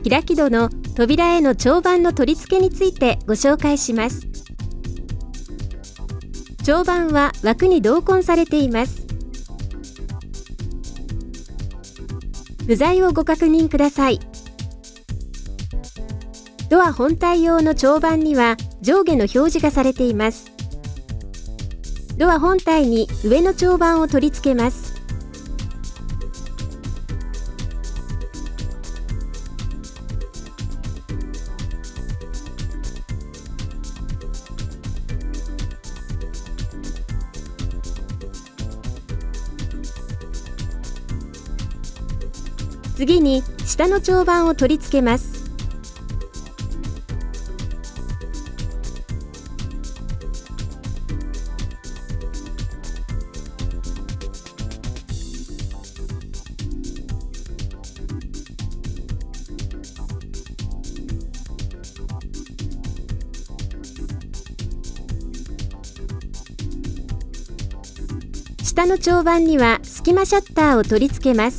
開き戸の扉への長板の取り付けについてご紹介します。長板は枠に同梱されています。部材をご確認ください。ドア本体用の長板には上下の表示がされています。ドア本体に上の長板を取り付けます。次に下の長板を取り付けます。下の長板には隙間シャッターを取り付けます。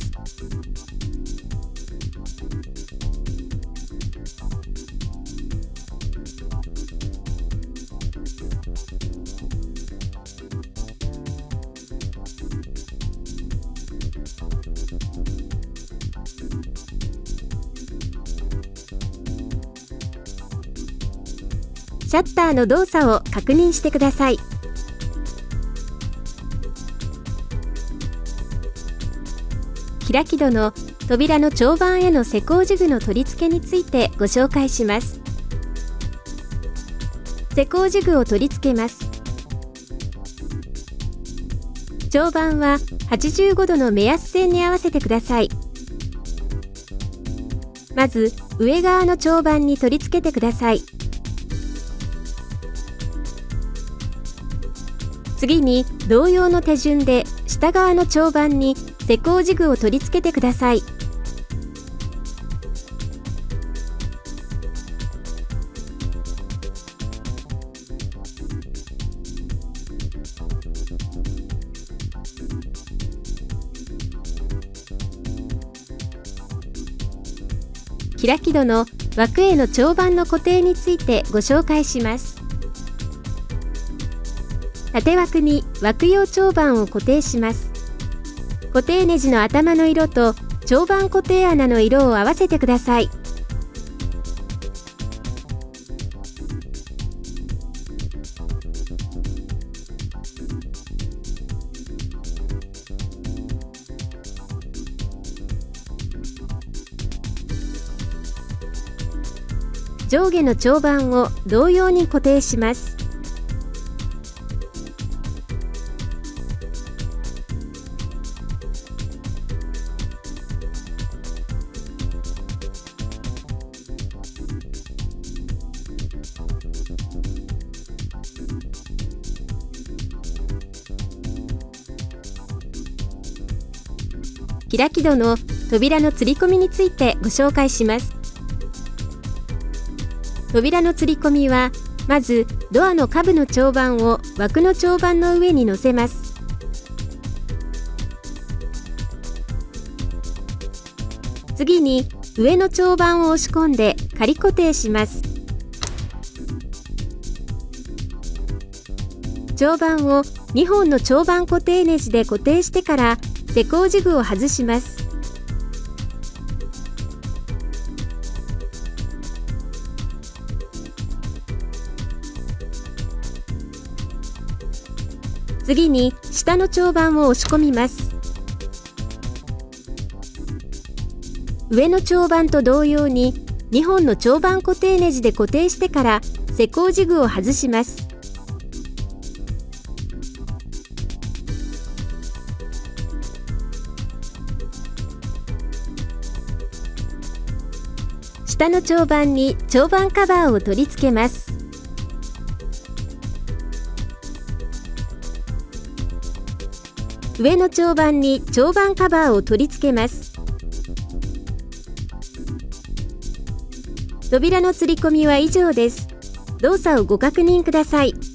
シャッターの動作を確認してください。開き戸の扉の長板への施工ジグの取り付けについてご紹介します。施工ジグを取り付けます。長板は85度の目安線に合わせてください。まず上側の長板に取り付けてください。次に同様の手順で下側の長板に施工ジグを取り付けてください。開き戸の枠への長板の固定についてご紹介します。縦枠に枠用長板を固定します。固定ネジの頭の色と長板固定穴の色を合わせてください。上下の長板を同様に固定します。開き戸の扉の吊り込みについてご紹介します。扉の吊り込みは、まずドアの下部の長板を枠の長板の上に乗せます。次に上の長板を押し込んで仮固定します。長板を2本の長板固定ネジで固定してから施工ジグを外します。次に下の長板を押し込みます。上の長板と同様に2本の長板固定ネジで固定してから施工ジグを外します。下の長板に長板カバーを取り付けます。上の長板に長板カバーを取り付けます。扉の吊り込みは以上です。動作をご確認ください。